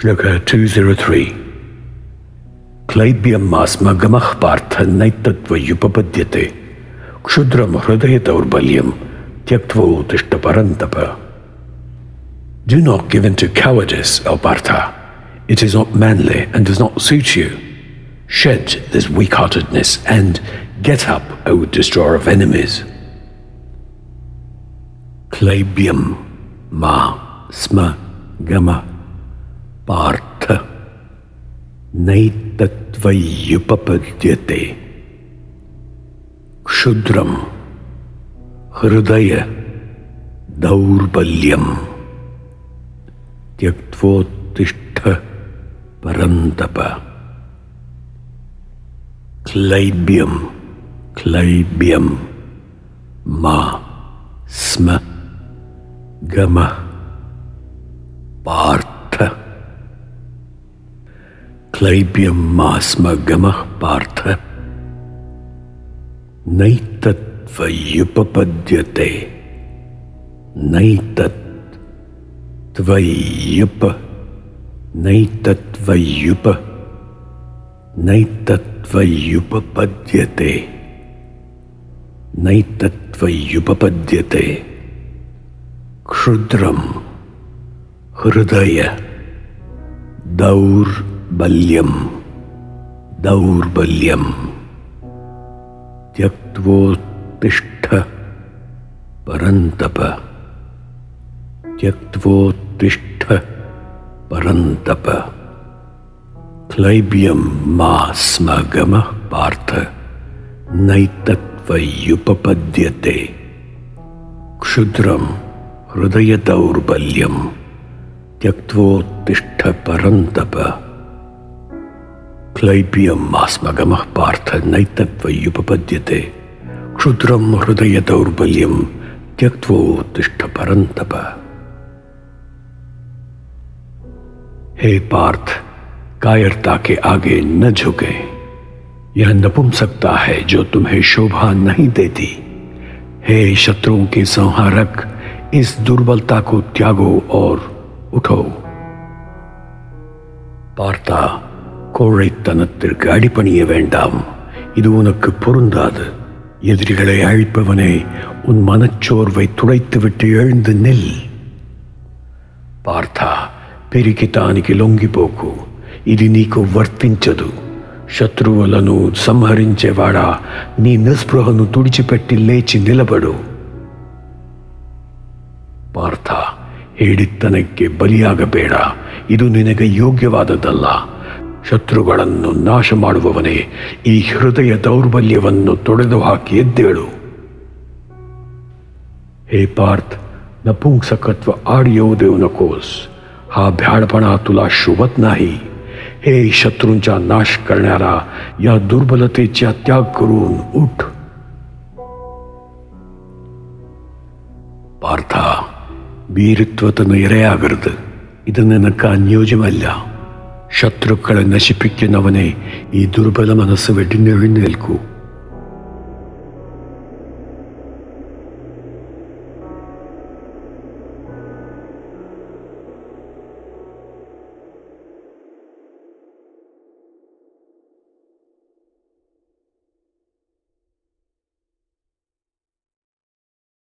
Shloka 203. Klaibyam gamah paartha naitatvay-yupa-padhyate kshuudram hrdaya-daurbalyam tyaktvottist-ha parantapa. Do not give in to cowardice, O paartha. It is not manly and does not suit you. Shed this weak-heartedness and get up, O destroyer of enemies. Klaibyam gamah paartha naitatvay-yupa-padhyate kshuudram hrdaya-daurbalyam tyaktvottist-ha parantapa. Klaibyam gamah paartha. Klaibyam gamah paartha naitatvay-yupa-padhyate naitatvay-yupa-padhyate kshuudram hrdaya-daurbalyam tyaktvottist-ha parantapa. Klaibyam gamah paartha naitatvay-yupa-padhyate kshuudram hrdaya-daurbalyam tyaktvottist-ha parantapa. Klaibyam gamah paartha naitatvay-yupa-padhyate kshuudram hrdaya-daurbalyam tyaktvottist-ha parantapa. हे पार्थ, कायरता के आगे न झुके। यह नपुंसकता है जो तुम्हें शोभा नहीं देती। हे शत्रुओं के संहारक, इस दुर्बलता को त्यागो और उठो. பார்த்தா கோழைத்தனத்திற்கு அடிபணிய வேண்டாம். இது உனக்கு பொருந்தாது. எதிரிகளை அழிப்பவனே, உன் மனச்சோர்வை துடைத்துவிட்டு எழுந்து நில். పార్థ, పెరికితానికి లొంగిపోకు. ఇది నీకు వర్తించదు. శత్రువులను సంహరించేవాడా, నీ నిస్పృహను తుడిచిపెట్టి లేచి నిలబడు. ಪಾರ್ಥ, ಹೇಳಿತ್ತನಕ್ಕೆ ಬಲಿಯಾಗಬೇಡ. ಇದು ನಿನಗೆ ಯೋಗ್ಯವಾದದ್ದಲ್ಲ. ಶತ್ರುಗಳನ್ನು ನಾಶ ಮಾಡುವವನೇ, ಈ ಹೃದಯ ದೌರ್ಬಲ್ಯವನ್ನು ತೊಡೆದು ಹಾಕಿ ಎದ್ದೇಳು. हे पार्थ, नपुंसकत्व आड येऊ देऊ नकोस. हा भ्याडपणा तुला शोभत नाही. हे शत्रूंचा नाश करणारा, या दुर्बलतेचा त्याग करून उठ. ಪಾರ್ಥ, ഭീരുത്വത്തിന് ഇരയാകരുത്. ഇത് നിനക്ക് അനുയോജ്യമല്ല. ശത്രുക്കളെ നശിപ്പിക്കുന്നവനെ, ഈ ദുർബല മനസ്സ് വെടിഞ്ഞെഴുന്നേൽക്കൂ.